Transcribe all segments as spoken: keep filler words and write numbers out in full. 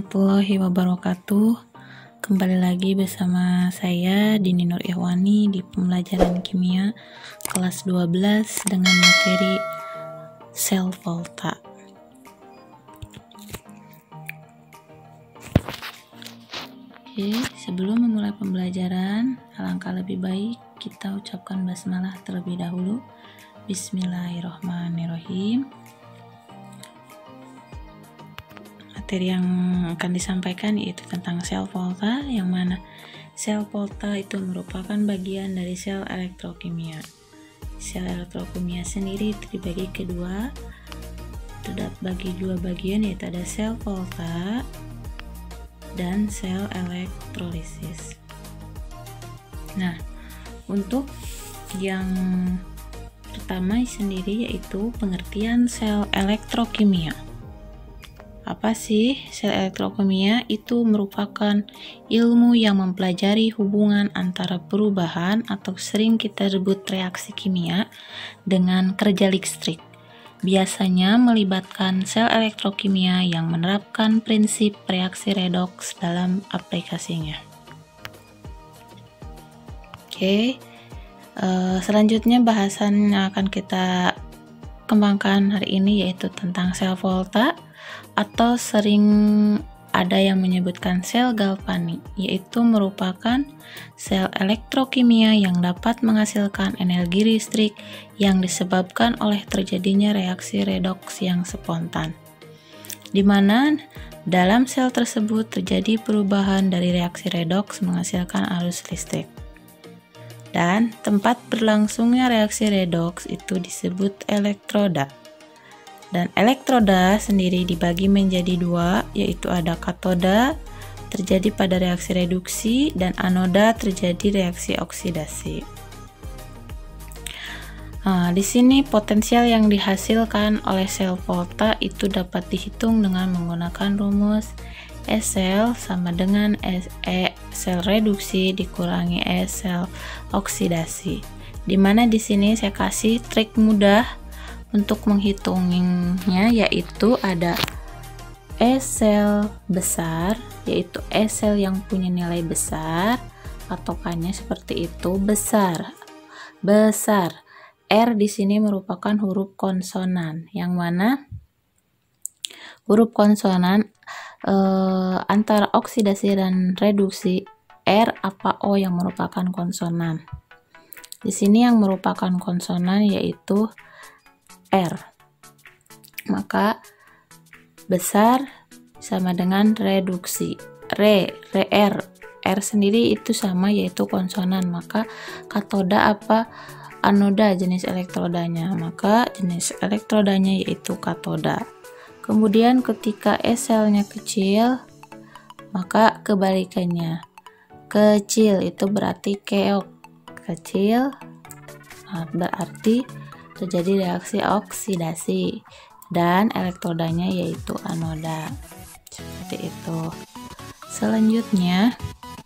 warahmatullahi wabarakatuh. Kembali lagi bersama saya Dini Nur Ihwani di pembelajaran kimia kelas dua belas dengan materi sel volta. Oke, sebelum memulai pembelajaran, alangkah lebih baik kita ucapkan basmalah terlebih dahulu. Bismillahirrahmanirrahim. Materi yang akan disampaikan yaitu tentang sel volta, yang mana sel volta itu merupakan bagian dari sel elektrokimia. Sel elektrokimia sendiri itu dibagi kedua, terdapat bagi dua bagian, yaitu ada sel volta dan sel elektrolisis. Nah, untuk yang pertama sendiri yaitu pengertian sel elektrokimia. Apa sih sel elektrokimia? Itu merupakan ilmu yang mempelajari hubungan antara perubahan atau sering kita sebut reaksi kimia dengan kerja listrik. Biasanya melibatkan sel elektrokimia yang menerapkan prinsip reaksi redoks dalam aplikasinya. Oke, uh, selanjutnya bahasan yang akan kita kembangkan hari ini yaitu tentang sel volta, atau sering ada yang menyebutkan sel galvanik, yaitu merupakan sel elektrokimia yang dapat menghasilkan energi listrik yang disebabkan oleh terjadinya reaksi redoks yang spontan, di mana dalam sel tersebut terjadi perubahan dari reaksi redoks menghasilkan arus listrik. Dan tempat berlangsungnya reaksi redoks itu disebut elektroda. Dan elektroda sendiri dibagi menjadi dua, yaitu ada katoda terjadi pada reaksi reduksi dan anoda terjadi reaksi oksidasi. Nah, di sini potensial yang dihasilkan oleh sel volta itu dapat dihitung dengan menggunakan rumus E sel sama dengan E sel reduksi dikurangi E sel oksidasi. Dimana di sini saya kasih trik mudah untuk menghitungnya, yaitu ada E sel besar, yaitu E sel yang punya nilai besar, patokannya seperti itu, besar. Besar. R di sini merupakan huruf konsonan, yang mana huruf konsonan eh, antara oksidasi dan reduksi R apa O yang merupakan konsonan. Di sini yang merupakan konsonan yaitu R, maka besar sama dengan reduksi. Re, re R, R sendiri itu sama yaitu konsonan, maka katoda apa anoda jenis elektrodanya, maka jenis elektrodanya yaitu katoda. Kemudian ketika E selnya kecil, maka kebalikannya, kecil itu berarti keok, kecil nah, berarti terjadi reaksi oksidasi dan elektrodanya yaitu anoda, seperti itu. Selanjutnya,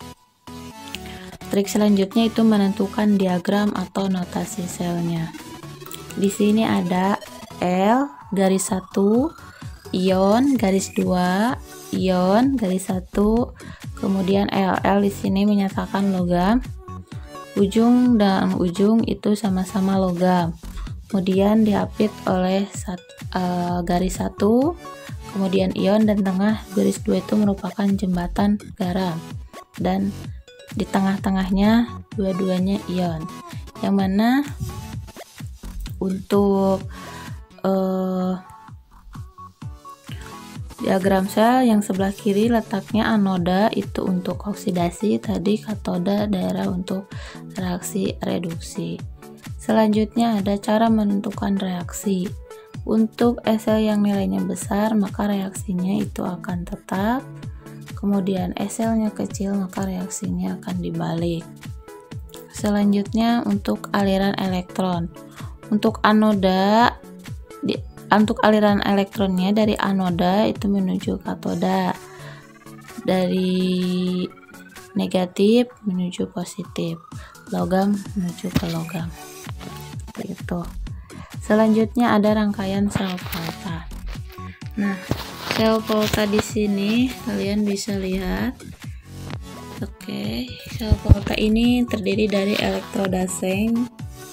trik selanjutnya itu menentukan diagram atau notasi selnya. Di sini ada L garis satu, ion garis dua, ion garis satu, kemudian L. L di sini menyatakan logam, ujung dan ujung itu sama-sama logam. Kemudian diapit oleh sat, uh, garis satu, kemudian ion, dan tengah garis dua itu merupakan jembatan garam, dan di tengah-tengahnya dua-duanya ion, yang mana untuk uh, diagram sel yang sebelah kiri letaknya anoda itu untuk oksidasi, tadi katoda daerah untuk reaksi reduksi. Selanjutnya ada cara menentukan reaksi. Untuk E sel yang nilainya besar, maka reaksinya itu akan tetap. Kemudian E selnya kecil, maka reaksinya akan dibalik. Selanjutnya untuk aliran elektron. Untuk anoda, di, untuk aliran elektronnya dari anoda itu menuju katoda. Dari negatif menuju positif. Logam menuju ke logam. Itu. Selanjutnya ada rangkaian sel volta. Nah, sel volta di sini kalian bisa lihat. Oke, sel volta ini terdiri dari elektroda seng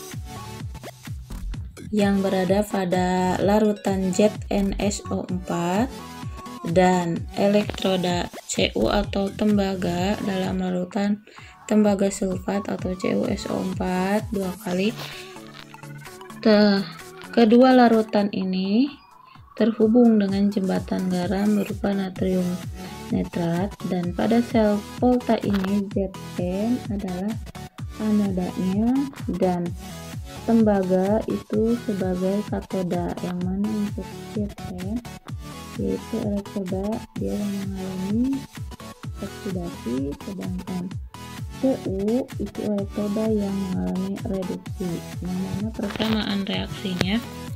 yang berada pada larutan Z n S O empat dan elektroda C U atau tembaga dalam larutan tembaga sulfat atau C u S O empat dua kali. Te, kedua larutan ini terhubung dengan jembatan garam berupa natrium netrat, dan pada sel volta ini Z N adalah anodanya dan tembaga itu sebagai katoda, yang mana untuk Z N yaitu elektroda dia yang mengalami oksidasi, sedangkan C U itu elektroda yang mengalami reduksi, yang mana persamaan reaksinya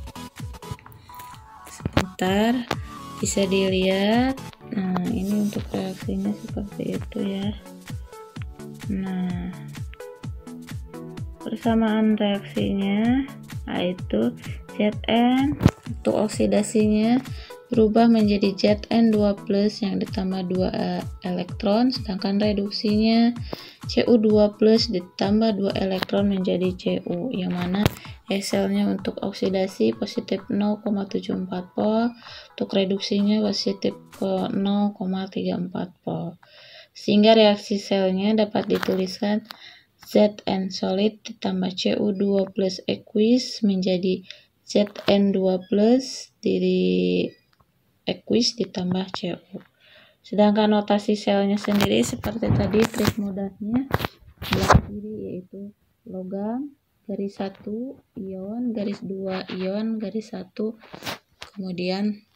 sebentar bisa dilihat. Nah, ini untuk reaksinya seperti itu ya. Nah, persamaan reaksinya yaitu Z N untuk oksidasinya berubah menjadi Z N dua plus yang ditambah dua elektron, sedangkan reduksinya C U dua plus ditambah dua elektron menjadi C U, yang mana hasilnya untuk oksidasi positif nol koma tujuh empat volt, untuk reduksinya positif nol koma tiga empat volt, sehingga reaksi selnya dapat dituliskan Z N solid ditambah C U dua plus aqueous menjadi Z N dua plus di aqueous ditambah C U. Sedangkan notasi selnya sendiri seperti tadi, trik mudahnya sebelah kiri yaitu logam garis satu ion garis dua ion garis satu, kemudian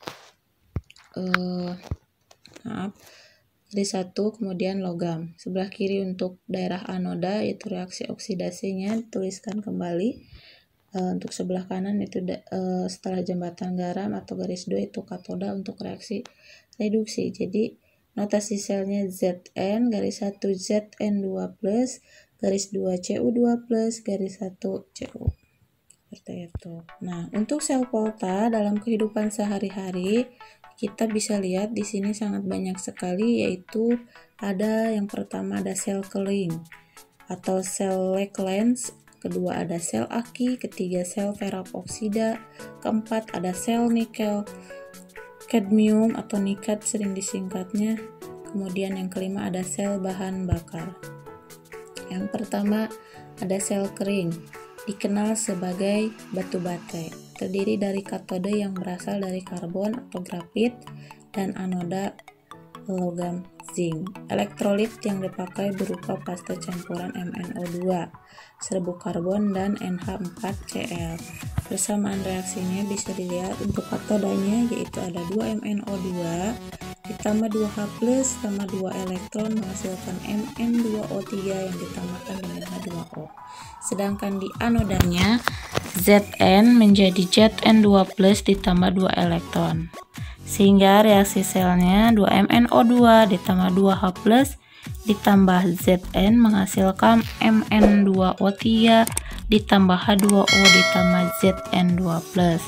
eh, maaf garis satu kemudian logam. Sebelah kiri untuk daerah anoda yaitu reaksi oksidasinya tuliskan kembali. Uh, untuk sebelah kanan itu uh, setelah jembatan garam atau garis dua itu katoda untuk reaksi reduksi. Jadi notasi selnya Z N garis satu Z N dua plus garis dua C U dua plus garis satu C U, seperti itu. Nah, untuk sel volta dalam kehidupan sehari-hari kita bisa lihat di sini sangat banyak sekali, yaitu ada yang pertama ada sel keling atau sel Lakelands, kedua ada sel aki, ketiga sel peroksida, keempat ada sel nikel kadmium atau nikat sering disingkatnya, kemudian yang kelima ada sel bahan bakar. Yang pertama ada sel kering, dikenal sebagai batu baterai, terdiri dari katode yang berasal dari karbon atau grafit dan anoda logam zinc. Elektrolit yang dipakai berupa pasta campuran M n O dua, serbuk karbon, dan N H empat C l. Persamaan reaksinya bisa dilihat untuk katodanya yaitu ada dua M n O dua ditambah dua H plus tambah dua elektron menghasilkan M n dua O tiga yang ditambahkan dengan H dua O. Sedangkan di anodanya Z N menjadi Z N dua plus ditambah dua elektron, sehingga reaksi selnya dua M n O dua ditambah dua H plus ditambah Z N menghasilkan M n dua O tiga ditambah H dua O ditambah Z N dua plus.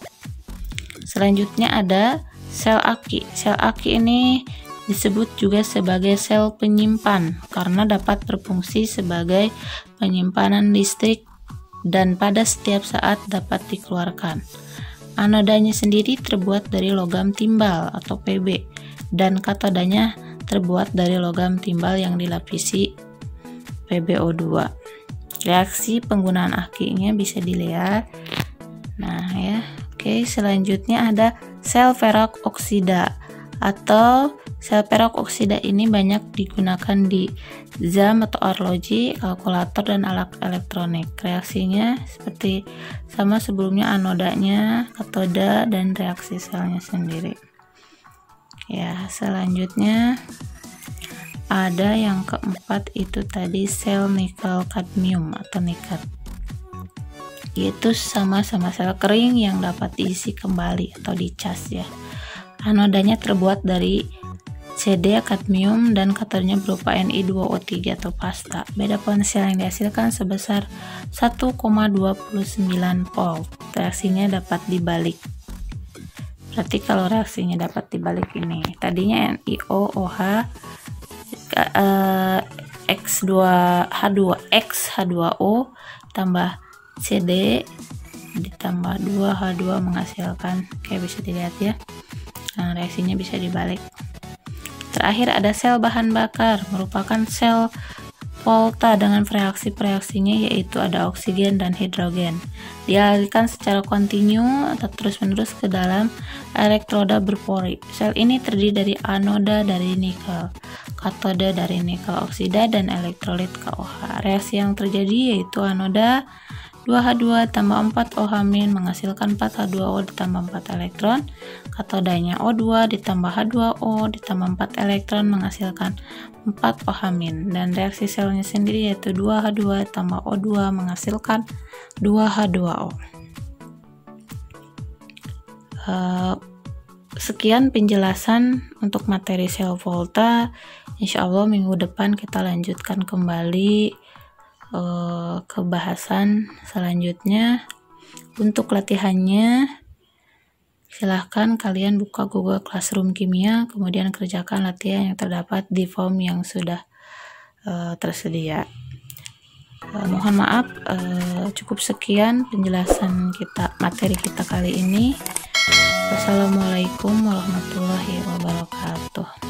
Selanjutnya ada sel aki. Sel aki ini disebut juga sebagai sel penyimpan karena dapat berfungsi sebagai penyimpanan listrik dan pada setiap saat dapat dikeluarkan. Anodanya sendiri terbuat dari logam timbal atau P B dan katodanya terbuat dari logam timbal yang dilapisi P b O dua. Reaksi penggunaan akinya bisa dilihat. Nah ya, oke, selanjutnya ada sel peroksida atau sel peroksida ini banyak digunakan di jam atau arloji, kalkulator, dan alat elektronik. Reaksinya seperti sama sebelumnya, anodanya, katoda, dan reaksi selnya sendiri. Ya, selanjutnya ada yang keempat itu tadi sel nikel kadmium atau nikat, yaitu sama-sama sel kering yang dapat diisi kembali atau dicas ya. Anodanya terbuat dari C d kadmium dan katodanya berupa N i dua O tiga atau pasta. Beda potensial yang dihasilkan sebesar satu koma dua sembilan volt. Reaksinya dapat dibalik. Berarti kalau reaksinya dapat dibalik ini, tadinya NiOOH eh, X dua H dua X H dua O tambah C D ditambah dua H dua menghasilkan, kayak bisa dilihat ya. Nah, reaksinya bisa dibalik. Terakhir ada sel bahan bakar, merupakan sel volta dengan reaksi-reaksinya yaitu ada oksigen dan hidrogen. Dialirkan secara kontinu atau terus-menerus ke dalam elektroda berpori. Sel ini terdiri dari anoda dari nikel, katoda dari nikel oksida, dan elektrolit K O H. Reaksi yang terjadi yaitu anoda dua H dua tambah empat O H- menghasilkan empat H dua O ditambah empat elektron, katodanya O dua ditambah H dua O ditambah empat elektron menghasilkan empat O H-, dan reaksi selnya sendiri yaitu dua H dua tambah O dua menghasilkan dua H dua O. Uh, sekian penjelasan untuk materi sel volta. Insya Allah minggu depan kita lanjutkan kembali uh, ke bahasan selanjutnya. Untuk latihannya, silahkan kalian buka Google Classroom Kimia, kemudian kerjakan latihan yang terdapat di form yang sudah uh, tersedia. Uh, mohon maaf, uh, cukup sekian penjelasan kita materi kita kali ini. Wassalamualaikum warahmatullahi wabarakatuh.